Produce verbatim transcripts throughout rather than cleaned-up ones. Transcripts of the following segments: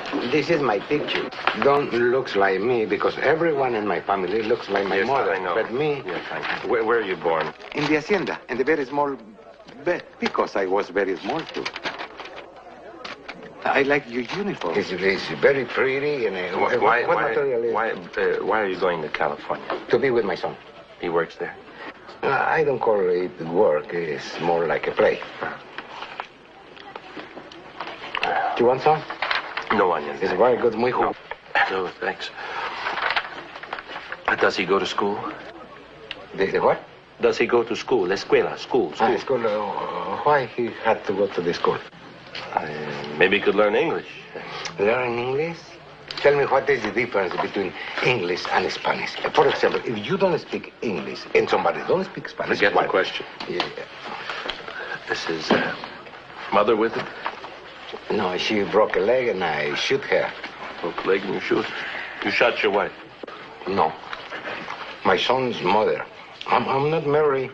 This is my picture. Don't looks like me because everyone in my family looks like my yes, mother. I know. But me... Yes, I know. Where, where are you born? In the hacienda, in the very small bed, because I was very small too. I like your uniform. It's, it's very pretty. And uh, why, what, why, what why, material is why, uh, why are you going to California? To be with my son. He works there? Uh, I don't call it work. It's more like a play. Uh, do you want some? No onions. It's very good, muy no. no, thanks. Does he go to school? The, the what? Does he go to school? La escuela, school, school. Ah, school. Uh, why he had to go to the school? Uh, maybe he could learn English. Learn English? Tell me what is the difference between English and Spanish. For example, if you don't speak English and somebody don't speak Spanish... Forget what? the question. Yeah. This is uh, mother with him? No, she broke a leg and I shoot her. Broke a leg and you shoot? You shot your wife? No. My son's mother. I'm, I'm not married.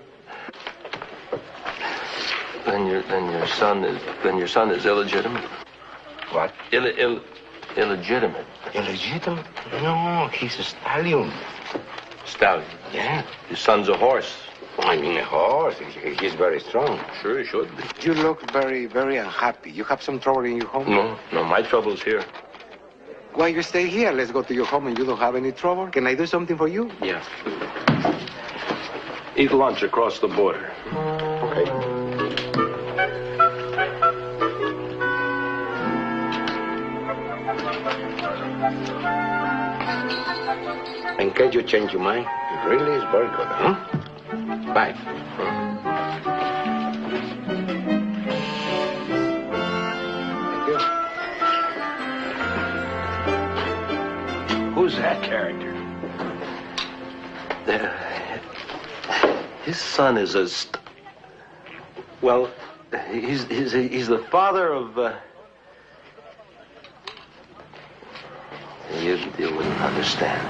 Then your then your son is then your son is illegitimate. What? Ill, Ill, illegitimate. Illegitimate? No, he's a stallion. Stallion. Yeah. Your son's a horse. I mean, a horse. He, he's very strong. Sure, he should be. You look very, very unhappy. You have some trouble in your home? No, no, my trouble's here. Why you stay here? Let's go to your home and you don't have any trouble. Can I do something for you? Yeah. Eat lunch across the border. Okay. In case you change your mind, it really is very good, huh? Bye. Thank you. Who's that character? Uh, his son is a... St- well, he's, he's, he's the father of... Uh... You, you wouldn't understand.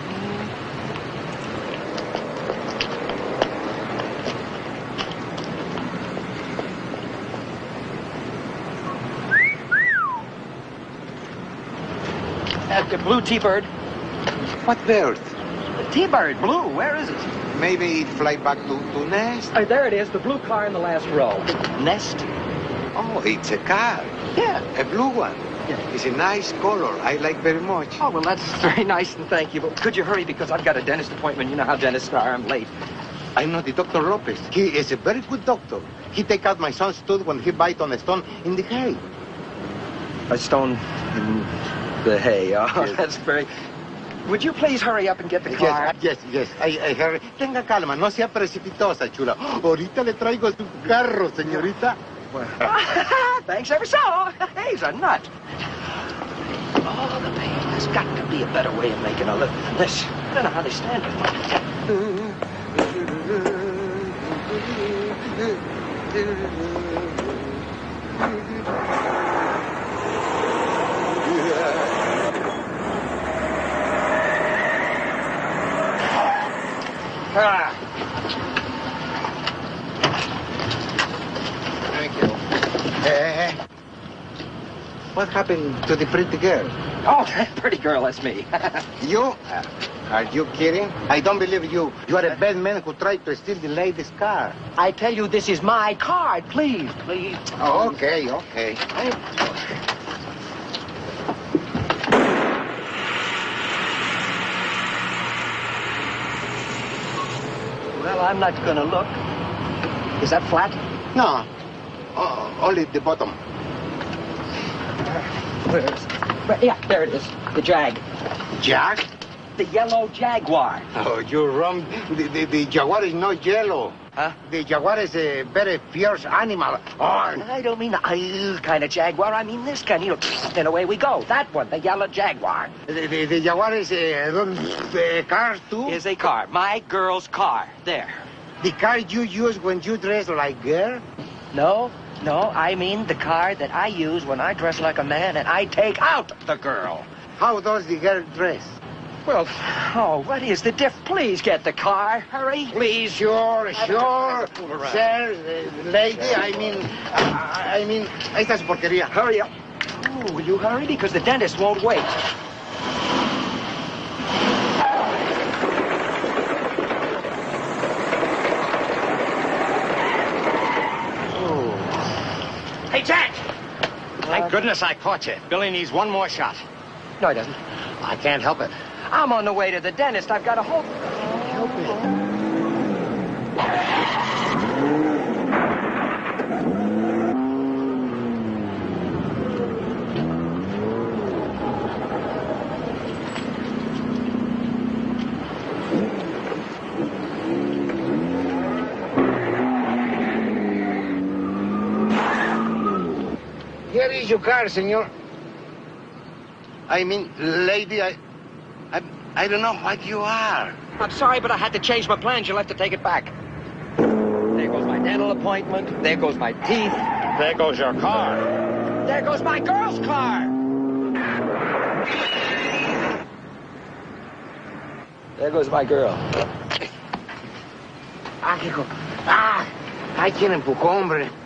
At the blue T-bird. What bird? The T-bird, blue. Where is it? Maybe it fly back to, to nest. Uh, there it is, the blue car in the last row. Nest? Oh, it's a car. Yeah. A blue one. Yeah. It's a nice color. I like very much. Oh, well, that's very nice, and thank you. But could you hurry, because I've got a dentist appointment. You know how dentists are. I'm late. I know the Doctor Lopez. He is a very good doctor. He take out my son's tooth when he bite on a stone in the hay. A stone in the hay. Oh, yes. That's very... Would you please hurry up and get the car? Yes, yes, yes. I, I hurry. Tenga calma, no sea precipitosa, chula. Ahorita le traigo su carro, señorita. Well, thanks ever so. He's a nut. Oh, the pain. There's got to be a better way of making a living than this. I don't know how they stand it. Ah. Thank you. Hey, what happened to the pretty girl? Oh, pretty girl, that's me. You? Uh, are you kidding? I don't believe you. You are a bad man who tried to steal the lady's car. I tell you, this is my card. Please, please. Oh, okay, okay. Well, I'm not gonna look. Is that flat? No. Oh, only the bottom. Where's... Where, yeah, there it is. The Jag. Jag? The yellow Jaguar. Oh, you're wrong. The, the, the Jaguar is not yellow. Huh? The Jaguar is a very fierce animal. Oh. I don't mean the uh, kind of Jaguar. I mean this kind. You know, and away we go. That one, the yellow Jaguar. The, the, the Jaguar is a, a car, too? Is a car. My girl's car. There. The car you use when you dress like girl? No, no, I mean the car that I use when I dress like a man and I take out the girl. How does the girl dress? Well, oh, what is the diff? Please get the car. Hurry. Please, sure, sure. Sir, uh, lady, I mean, uh, I mean, esta es porquería. Hurry up. Oh, will you hurry? Because the dentist won't wait. Oh. Hey, Jack! Thank goodness I caught you. Billy needs one more shot. No, he doesn't. I can't help it. I'm on the way to the dentist. I've got to hope. Help it. Here is your car, senor. I mean, lady, I, I, I don't know what you are. I'm sorry, but I had to change my plans. You'll have to take it back. There goes my dental appointment. There goes my teeth. There goes your car. There goes my girl's car. There goes my girl. Ah, hijo. Ah, ay, quién empujó, hombre.